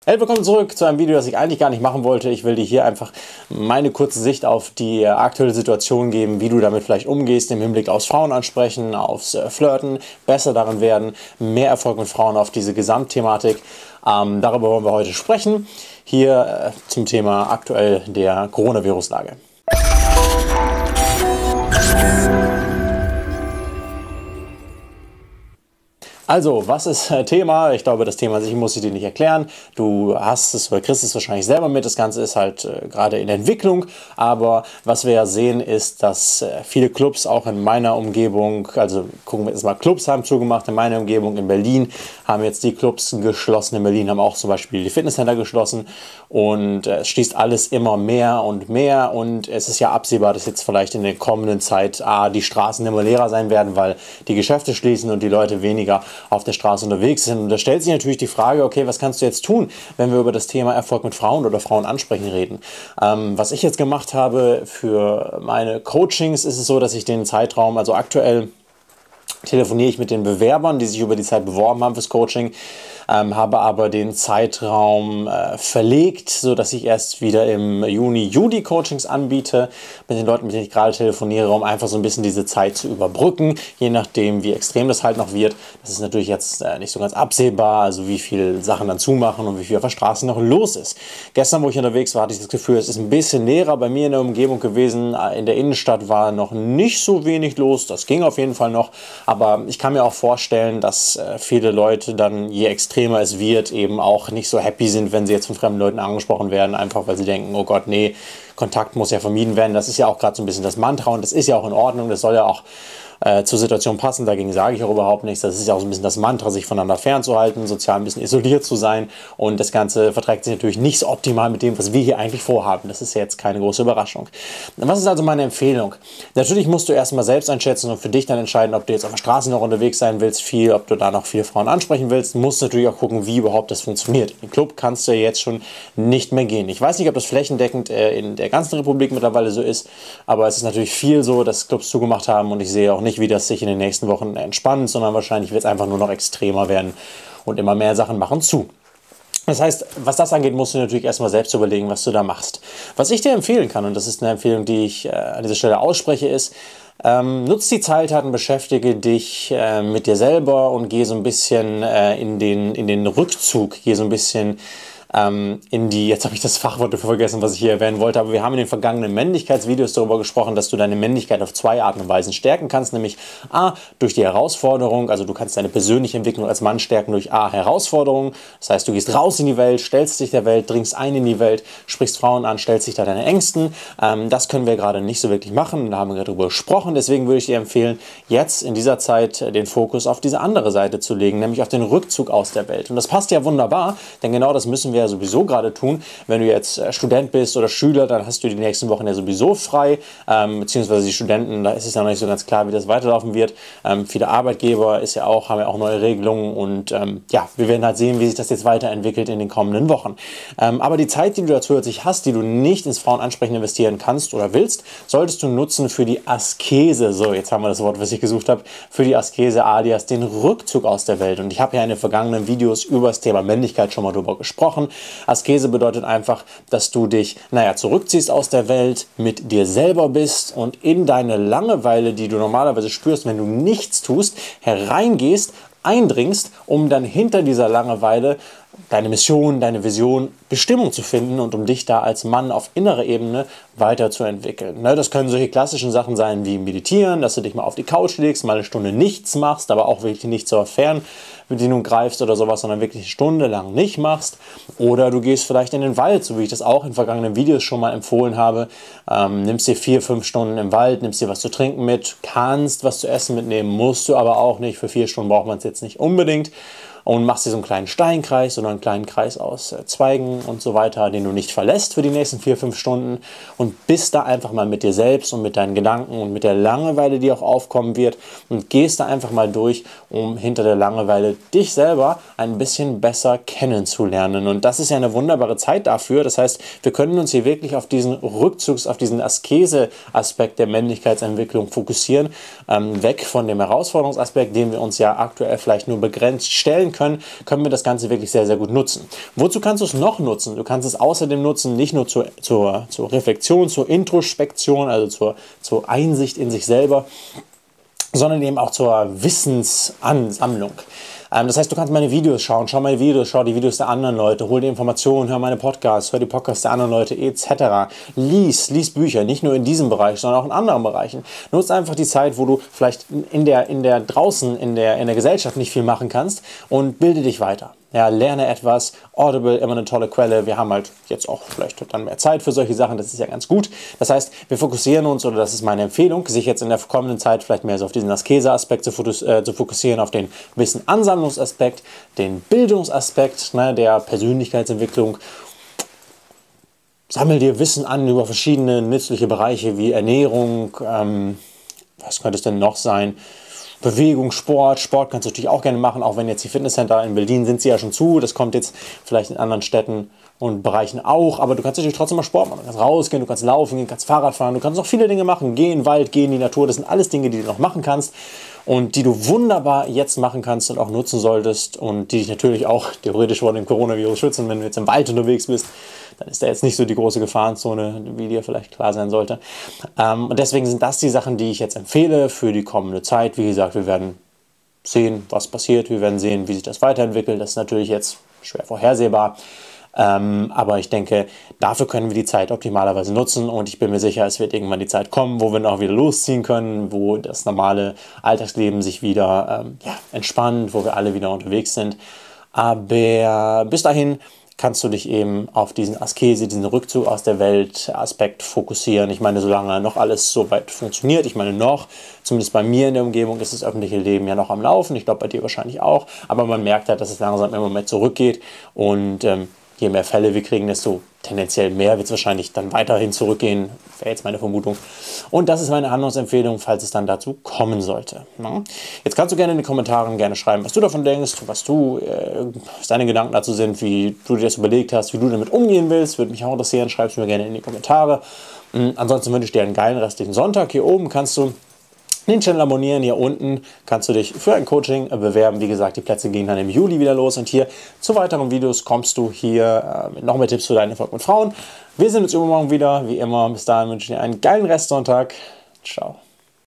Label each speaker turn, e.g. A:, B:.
A: Hey, willkommen zurück zu einem Video, das ich eigentlich gar nicht machen wollte. Ich will dir hier einfach meine kurze Sicht auf die aktuelle Situation geben, wie du damit vielleicht umgehst im Hinblick aufs Frauenansprechen, aufs Flirten, besser darin werden, mehr Erfolg mit Frauen auf diese Gesamtthematik. Darüber wollen wir heute sprechen, hier zum Thema aktuell der Coronavirus-Lage. Also, was ist Thema? Ich glaube, das Thema an sich muss ich dir nicht erklären. Du hast es oder kriegst es wahrscheinlich selber mit. Das Ganze ist halt gerade in Entwicklung. Aber was wir ja sehen, ist, dass viele Clubs auch in meiner Umgebung, also gucken wir jetzt mal, Clubs haben zugemacht in meiner Umgebung. In Berlin haben jetzt die Clubs geschlossen. In Berlin haben auch zum Beispiel die Fitnesscenter geschlossen. Und es schließt alles immer mehr und mehr. Und es ist ja absehbar, dass jetzt vielleicht in der kommenden Zeit die Straßen immer leerer sein werden, weil die Geschäfte schließen und die Leute weniger auf der Straße unterwegs sind. Und da stellt sich natürlich die Frage, okay, was kannst du jetzt tun, wenn wir über das Thema Erfolg mit Frauen oder Frauen ansprechen reden? Was ich jetzt gemacht habe für meine Coachings, ist es so, dass ich den Zeitraum, also aktuell telefoniere ich mit den Bewerbern, die sich über die Zeit beworben haben fürs Coaching, habe aber den Zeitraum verlegt, sodass ich erst wieder im Juni, Juli Coachings anbiete, mit den Leuten, mit denen ich gerade telefoniere, um einfach so ein bisschen diese Zeit zu überbrücken, je nachdem, wie extrem das halt noch wird. Das ist natürlich jetzt nicht so ganz absehbar, also wie viele Sachen dann zumachen und wie viel auf der Straße noch los ist. Gestern, wo ich unterwegs war, hatte ich das Gefühl, es ist ein bisschen leerer bei mir in der Umgebung gewesen. In der Innenstadt war noch nicht so wenig los, das ging auf jeden Fall noch, aber ich kann mir auch vorstellen, dass viele Leute dann, je extremer es wird, eben auch nicht so happy sind, wenn sie jetzt von fremden Leuten angesprochen werden, einfach weil sie denken, oh Gott, nee, Kontakt muss ja vermieden werden. Das ist ja auch gerade so ein bisschen das Mantra und das ist ja auch in Ordnung, das soll ja auch zur Situation passen, dagegen sage ich auch überhaupt nichts. Das ist ja auch so ein bisschen das Mantra, sich voneinander fernzuhalten, sozial ein bisschen isoliert zu sein, und das Ganze verträgt sich natürlich nicht so optimal mit dem, was wir hier eigentlich vorhaben. Das ist ja jetzt keine große Überraschung. Was ist also meine Empfehlung? Natürlich musst du erstmal selbst einschätzen und für dich dann entscheiden, ob du jetzt auf der Straße noch unterwegs sein willst, ob du da noch viele Frauen ansprechen willst. Du musst natürlich auch gucken, wie überhaupt das funktioniert. Im Club kannst du ja jetzt schon nicht mehr gehen. Ich weiß nicht, ob das flächendeckend in der ganzen Republik mittlerweile so ist, aber es ist natürlich viel so, dass Clubs zugemacht haben, und ich sehe auch nicht, wie das sich in den nächsten Wochen entspannt, sondern wahrscheinlich wird es einfach nur noch extremer werden und immer mehr Sachen machen zu. Das heißt, was das angeht, musst du natürlich erstmal selbst überlegen, was du da machst. Was ich dir empfehlen kann, und das ist eine Empfehlung, die ich an dieser Stelle ausspreche, ist, nutz die Zeit und beschäftige dich mit dir selber und geh so ein bisschen in den Rückzug, geh so ein bisschen jetzt habe ich das Fachwort dafür vergessen, was ich hier erwähnen wollte, aber wir haben in den vergangenen Männlichkeitsvideos darüber gesprochen, dass du deine Männlichkeit auf zwei Arten und Weisen stärken kannst, nämlich durch die Herausforderung, also du kannst deine persönliche Entwicklung als Mann stärken durch Herausforderungen, das heißt, du gehst raus in die Welt, stellst dich der Welt, dringst ein in die Welt, sprichst Frauen an, stellst dich da deine Ängsten. Das können wir gerade nicht so wirklich machen, da haben wir gerade darüber gesprochen, deswegen würde ich dir empfehlen, jetzt in dieser Zeit den Fokus auf diese andere Seite zu legen, nämlich auf den Rückzug aus der Welt. Und das passt ja wunderbar, denn genau das müssen wir ja sowieso gerade tun. Wenn du jetzt Student bist oder Schüler, dann hast du die nächsten Wochen ja sowieso frei, beziehungsweise die Studenten, da ist es ja noch nicht so ganz klar, wie das weiterlaufen wird. Viele Arbeitgeber haben ja auch neue Regelungen, und wir werden halt sehen, wie sich das jetzt weiterentwickelt in den kommenden Wochen. Aber die Zeit, die du dazu zusätzlich hast, die du nicht ins Frauenansprechen investieren kannst oder willst, solltest du nutzen für die Askese. So, jetzt haben wir das Wort, was ich gesucht habe, für die Askese alias den Rückzug aus der Welt. Und ich habe ja in den vergangenen Videos über das Thema Männlichkeit schon mal drüber gesprochen. Askese bedeutet einfach, dass du dich, zurückziehst aus der Welt, mit dir selber bist und in deine Langeweile, die du normalerweise spürst, wenn du nichts tust, hereingehst, eindringst, um dann hinter dieser Langeweile deine Mission, deine Vision, Bestimmung zu finden und um dich da als Mann auf innerer Ebene weiterzuentwickeln. Das können solche klassischen Sachen sein wie Meditieren, dass du dich mal auf die Couch legst, mal eine Stunde nichts machst, aber auch wirklich nicht zur Fernbedienung greifst oder sowas, sondern wirklich eine Stunde lang nicht machst. Oder du gehst vielleicht in den Wald, so wie ich das auch in vergangenen Videos schon mal empfohlen habe. Nimmst dir 4-5 Stunden im Wald, nimmst dir was zu trinken mit, kannst was zu essen mitnehmen, musst du aber auch nicht. Für 4 Stunden braucht man es jetzt nicht unbedingt. Und machst dir so einen kleinen Steinkreis oder einen kleinen Kreis aus Zweigen und so weiter, den du nicht verlässt für die nächsten 4-5 Stunden, und bist da einfach mal mit dir selbst und mit deinen Gedanken und mit der Langeweile, die auch aufkommen wird, und gehst da einfach mal durch, um hinter der Langeweile dich selber ein bisschen besser kennenzulernen. Und das ist ja eine wunderbare Zeit dafür. Das heißt, wir können uns hier wirklich auf diesen auf diesen Askese-Aspekt der Männlichkeitsentwicklung fokussieren, weg von dem Herausforderungsaspekt, den wir uns ja aktuell vielleicht nur begrenzt stellen können, können wir das Ganze wirklich sehr, sehr gut nutzen. Wozu kannst du es noch nutzen? Du kannst es außerdem nutzen, nicht nur zur Reflexion, zur Introspektion, also zur Einsicht in sich selber, sondern eben auch zur Wissensansammlung. Das heißt, du kannst meine Videos schauen, schau meine Videos, schau die Videos der anderen Leute, hol die Informationen, hör meine Podcasts, hör die Podcasts der anderen Leute etc. Lies Bücher, nicht nur in diesem Bereich, sondern auch in anderen Bereichen. Nutz einfach die Zeit, wo du vielleicht draußen in der Gesellschaft nicht viel machen kannst und bilde dich weiter. Ja, lerne etwas. Audible, immer eine tolle Quelle. Wir haben halt jetzt auch vielleicht dann mehr Zeit für solche Sachen. Das ist ja ganz gut. Das heißt, wir fokussieren uns, oder das ist meine Empfehlung, sich jetzt in der kommenden Zeit vielleicht mehr so auf diesen Askese-Aspekt zu fokussieren, auf den Wissenansammlungsaspekt, den Bildungsaspekt, ne, der Persönlichkeitsentwicklung. Sammel dir Wissen an über verschiedene nützliche Bereiche wie Ernährung, was könnte es denn noch sein? Bewegung, Sport kannst du natürlich auch gerne machen, auch wenn jetzt die Fitnesscenter in Berlin sind sie ja schon zu, das kommt jetzt vielleicht in anderen Städten und Bereichen auch, aber du kannst natürlich trotzdem mal Sport machen, du kannst rausgehen, du kannst laufen gehen, kannst Fahrrad fahren, du kannst noch viele Dinge machen, geh in den Wald, geh in die Natur, das sind alles Dinge, die du noch machen kannst und die du wunderbar jetzt machen kannst und auch nutzen solltest und die dich natürlich auch theoretisch vor dem Coronavirus schützen, wenn du jetzt im Wald unterwegs bist. Dann ist da jetzt nicht so die große Gefahrenzone, wie dir vielleicht klar sein sollte. Und deswegen sind das die Sachen, die ich jetzt empfehle für die kommende Zeit. Wie gesagt, wir werden sehen, was passiert. Wir werden sehen, wie sich das weiterentwickelt. Das ist natürlich jetzt schwer vorhersehbar. Aber ich denke, dafür können wir die Zeit optimalerweise nutzen. Und ich bin mir sicher, es wird irgendwann die Zeit kommen, wo wir dann auch wieder losziehen können, wo das normale Alltagsleben sich wieder entspannt, wo wir alle wieder unterwegs sind. Aber bis dahin kannst du dich eben auf diesen Askese, diesen Rückzug aus der Welt Aspekt fokussieren. Ich meine, solange noch alles so weit funktioniert, ich meine noch, zumindest bei mir in der Umgebung ist das öffentliche Leben ja noch am Laufen, ich glaube bei dir wahrscheinlich auch, aber man merkt halt, dass es langsam immer mehr zurückgeht und je mehr Fälle wir kriegen, desto tendenziell mehr wird es wahrscheinlich dann weiterhin zurückgehen, wäre jetzt meine Vermutung. Und das ist meine Handlungsempfehlung, falls es dann dazu kommen sollte. Ja. Jetzt kannst du gerne in den Kommentaren gerne schreiben, was du davon denkst, was deine Gedanken dazu sind, wie du dir das überlegt hast, wie du damit umgehen willst. Würde mich auch interessieren, schreib es mir gerne in die Kommentare. Ansonsten wünsche ich dir einen geilen restlichen Sonntag. Hier oben kannst du den Channel abonnieren, hier unten kannst du dich für ein Coaching bewerben. Wie gesagt, die Plätze gehen dann im Juli wieder los und hier zu weiteren Videos kommst du hier mit noch mehr Tipps für deinen Erfolg mit Frauen. Wir sehen uns übermorgen wieder, wie immer. Bis dahin wünsche ich dir einen geilen Restsonntag. Ciao.